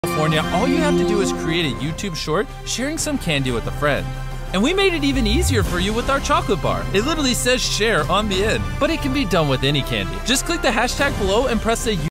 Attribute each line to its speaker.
Speaker 1: California, all you have to do is create a YouTube short sharing some candy with a friend. And we made it even easier for you with our chocolate bar. It literally says share on the end, but it can be done with any candy. Just click the hashtag below and press the